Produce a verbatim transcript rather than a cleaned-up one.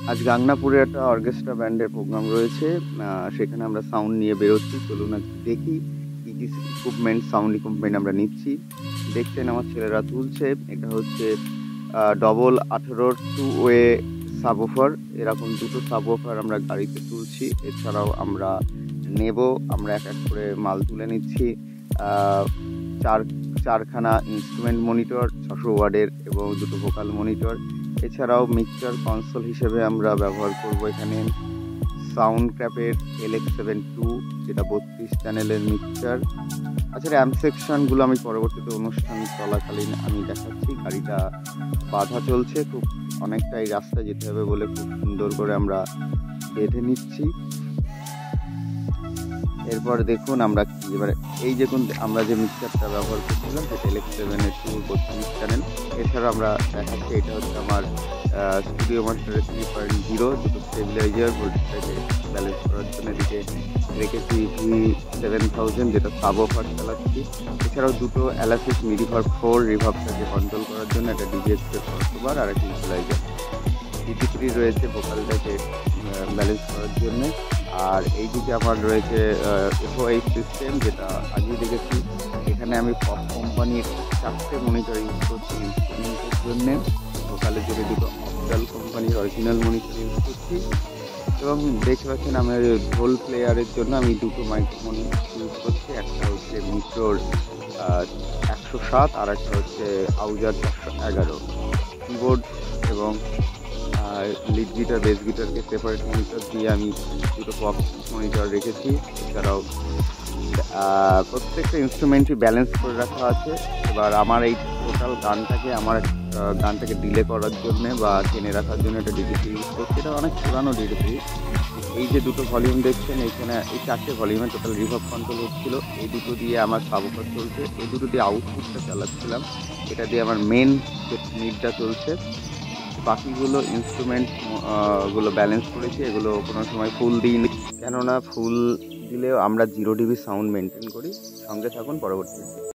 আজ গাংনাপুরে একটা অর্কেস্ট্রা ব্যান্ডের প্রোগ্রাম রয়েছে। সেখানে আমরা সাউন্ড নিয়ে বেরোচ্ছি। চলুন আজ দেখি কি কি ইকুইপমেন্ট সাউন্ড ইকুইপমেন্ট আমরা নিচ্ছি। দেখছেন আমার ছেলেরা তুলছে। এটা হচ্ছে ডবল আঠেরোর টু ওয়ে সাবওফার। এরকম দুটো সাবওফার আমরা গাড়িতে তুলছি। এছাড়াও আমরা নেব, আমরা এক এক করে মাল তুলে নিচ্ছি। চার চারখানা ইনস্ট্রুমেন্ট মনিটর, ছশো ওয়ার্ডের এবং দুটো ভোকাল মনিটর। এছাড়াও মিক্সচার কনসোল হিসেবে আমরা ব্যবহার করব এখানে সাউন্ড ক্র্যাপের এল এক্স সেভেন টু, যেটা বত্রিশ চ্যানেলের মিক্সচার। আচ্ছা, অ্যাম্প সেকশনগুলো আমি পরবর্তীতে অনুষ্ঠান চলাকালীন আমি দেখাচ্ছি। গাড়িটা বাধা চলছে, খুব অনেকটাই রাস্তা যেতে হবে বলে খুব সুন্দর করে আমরা বেঁধে নিচ্ছি। এরপর দেখুন আমরা কি এবার এই দেখুন আমরা যে মিক্সচারটা ব্যবহার করছিলাম সেটা এল এক্স সেভেন এর টু বত্রিশ চ্যানেল। এছাড়া আমরা দেখাচ্ছি এটা হচ্ছে আমার স্টুডিও মাস্টারের থ্রি পয়েন্ট জিরো, দুটো স্টেবিলাইজার ভোল্টেজটাকে ব্যালেন্স করার জন্য এদিকে রেখেছি ভি সেভেন থাউজেন্ড, যেটা সাবওফার চালাচ্ছি। এছাড়াও দুটো অ্যালাসিস মিডিভার ফোর রিভাবটাকে কন্ট্রোল করার জন্য একটা ডিভিএক্সের কন্ট্রোলার আর একটা ইকুয়ালাইজার। ডিজি থ্রি রয়েছে ভোকালটাকে ব্যালেন্স করার জন্য। আর এইদিকে আমার রয়েছে এফও এইট সিস্টেম, যেটা আগে দেখেছি। এখানে আমি পপ কোম্পানির চারটে মনিটর ইউজ করছি ইনস্ট্রুমেন্টের জন্যে। ভোকালের জন্য দুটো অপটাল কোম্পানির অরিজিনাল মনিটর ইউজ করছি। এবং দেখতে পাচ্ছেন আমার ঢোল প্লেয়ারের জন্য আমি দুটো মাইক্রোফোন ইউজ করছি। একটা হচ্ছে মিট্রোর একশো সাত আর একটা হচ্ছে আউজার চারশো এগারো। কিবোর্ড এবং লিড গিটার, বেস গিটারকে সেপারেট মনিটর দিয়ে আমি দুটো পপ মনিটর রেখেছি। এছাড়াও প্রত্যেকটা ইনস্ট্রুমেন্টই ব্যালেন্স করে রাখা আছে। এবার আমার এই টোটাল গানটাকে আমার গানটাকে ডিলে করার জন্য বা টেনে রাখার জন্য একটা ডিডিপি ইউজ করছি। এটা অনেক পুরানো ডিডিপি। এই যে দুটো ভলিউম দেখছেন এইখানে, এই চারটে ভলিউমে টোটাল রিভার্ব কন্ট্রোল হচ্ছিল। এই দুটো দিয়ে আমার সাবওফার চলছে, এই দুটো দিয়ে আউটপুটটা চালাচ্ছিলাম। এটা দিয়ে আমার মেন যে মিডটা চলছে। বাকিগুলো ইনস্ট্রুমেন্ট গুলো ব্যালেন্স করেছি। এগুলো কোনো সময় ফুল দিইনি, কেননা ফুল দিলেও আমরা জিরো ডিবি সাউন্ড মেনটেন করি। সঙ্গে থাকুন পরবর্তী।